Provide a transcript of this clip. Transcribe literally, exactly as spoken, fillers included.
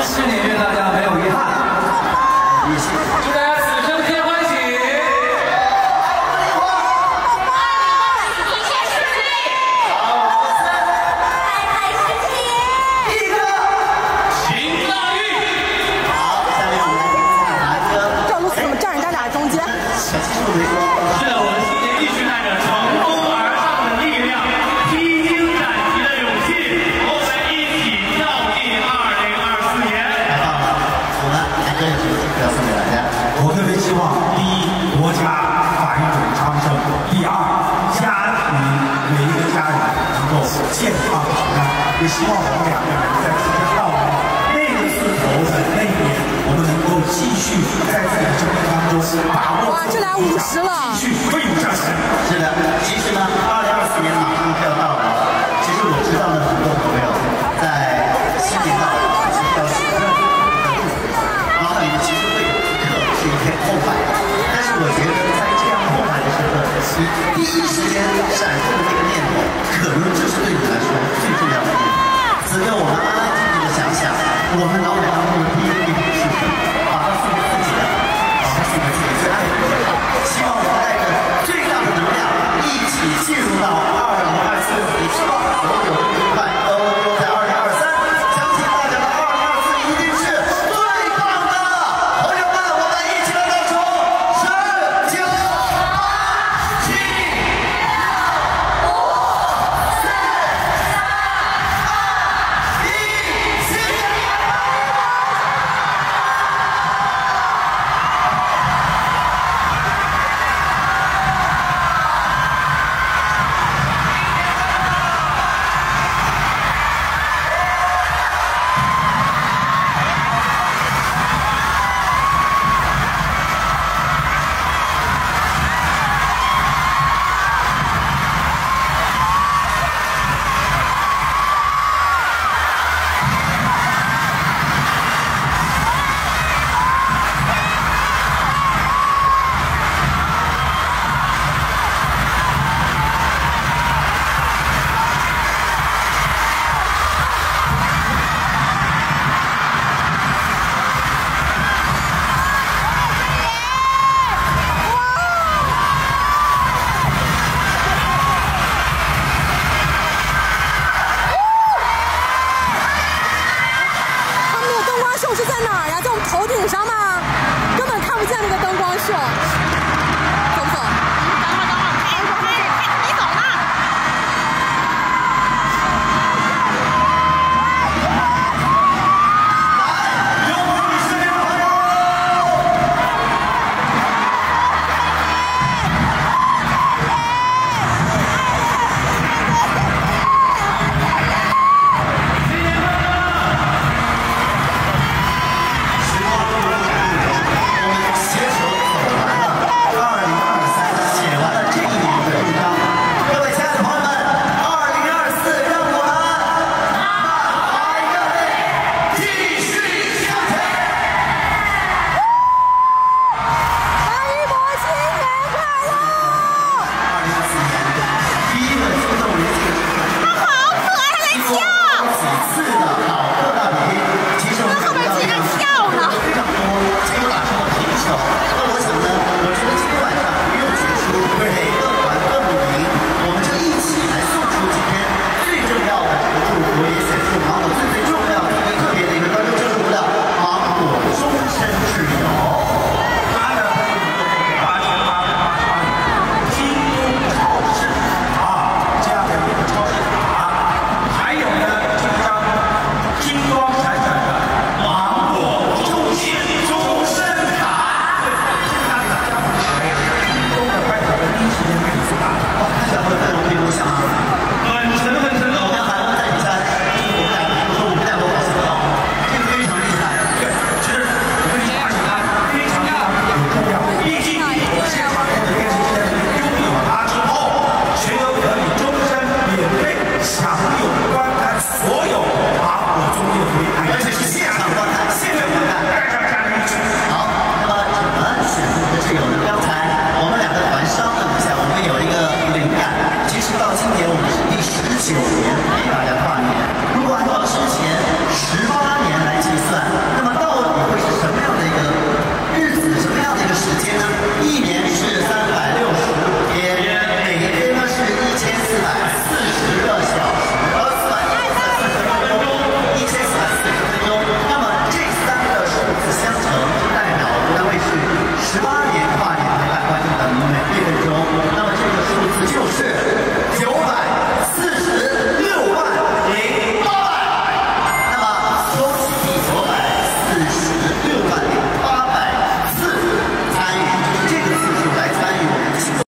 是你愿大家没有遗憾。祝大家此生皆欢喜。 我特别希望，第一，国家繁荣昌盛；第二，家庭每一个家人能够健康平安。也希望我们两个人在即将到来那个字头的那一年，我们能够继续在自己的生命当中把握。 哇，这来五十了！ 继续奋勇向前。 是的，其实呢，二零二四年马上就要到了。其实我知道呢，很多朋友在新年到来，其实要许愿的日子，脑海里面其实会有一刻是一片空白。但是我觉得在这样空白的时刻，你第一时间闪过的那个念头，可能就是对你来说最重要的念头。此刻我们安安静静的想想，我们脑海当中的第一个念头是什么？把它送给自己的，把它送给自己最爱的人。希望我们带着最大的能量，一起进入到二零二四。也希望所有的愉快都留在二零二三。相信大家的二零二四一定是最棒的。朋友们，我们一起来倒数：十、九、八、七、六、五、四、三、二、一，新年快乐！ 他们的灯光秀是在哪儿呀？在我们头顶上吗？